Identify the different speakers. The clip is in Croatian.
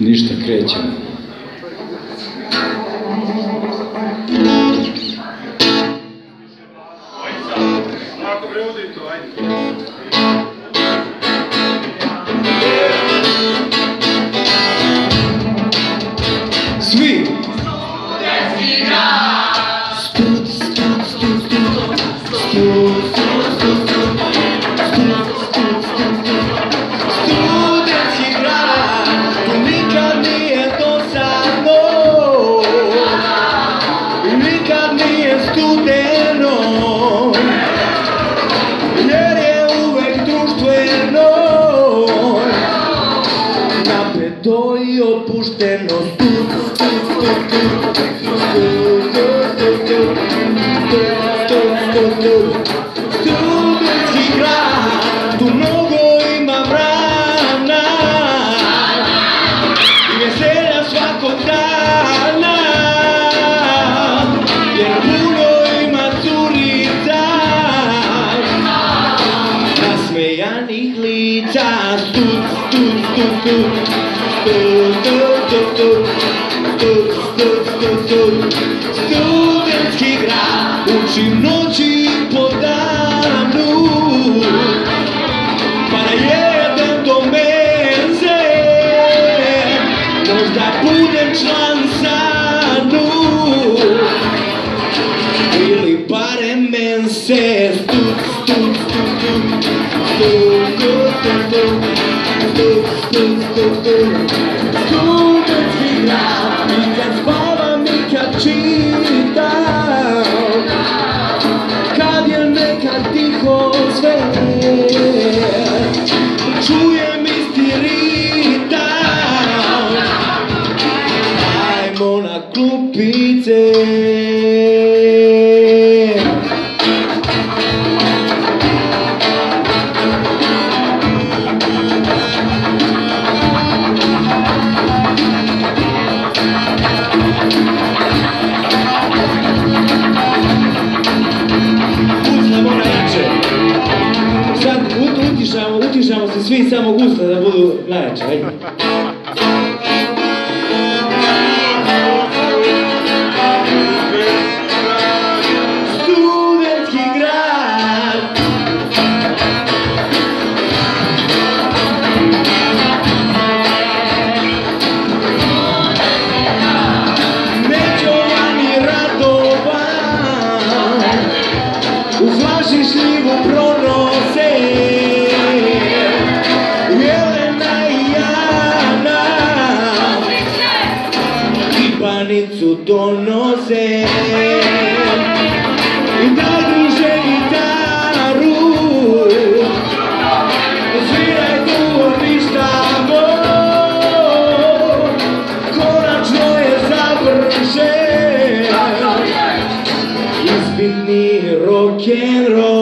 Speaker 1: Ništa, krećemo.
Speaker 2: Ako prevodi to, ajde.
Speaker 1: Svi!
Speaker 3: Studentski grad! Studentski grad, tu nikad nije dosadno, nikad nije studeno, jer je uvek društveno, napeto i opušteno. Studentski grad, tu mnogo ima vrana i veselja svakog dana, jer puno ima curica, nasmejanih lica. Studentski grad, učim noći po danu, pa da jedem do menze, možda budem član SANU, ili barem mense. Studentski grad, i kad spavam i kad čitam, kad je nekad tiho sve, čujem isti ritam. Ajmo na klupice. Utišamo se svi, samo gusta da budu najjače, ajde. Studentski grad, neđovan i radovan, u flaši šljivu pronose panicu donose i najduže gitaru, sviraj tu ništa konačno je završen ispitni rock'n'roll.